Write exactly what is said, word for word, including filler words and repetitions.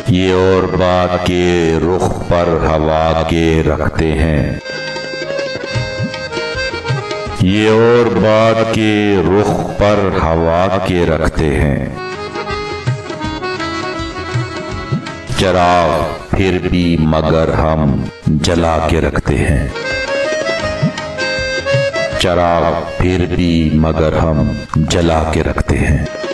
ये और बात के रुख पर हवा के रखते हैं, ये और बात के रुख पर हवा के रखते हैं। चराग फिर भी मगर हम जला के रखते हैं, चराग फिर भी मगर हम जला के रखते हैं।